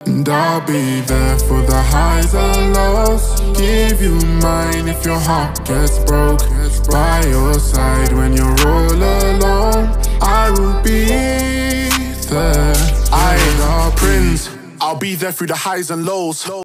And I'll be there for the highs and lows. Give you mine if your heart gets broke. By your side when you're all alone, I will be there. I ain't a prince, I'll be there through the highs and lows.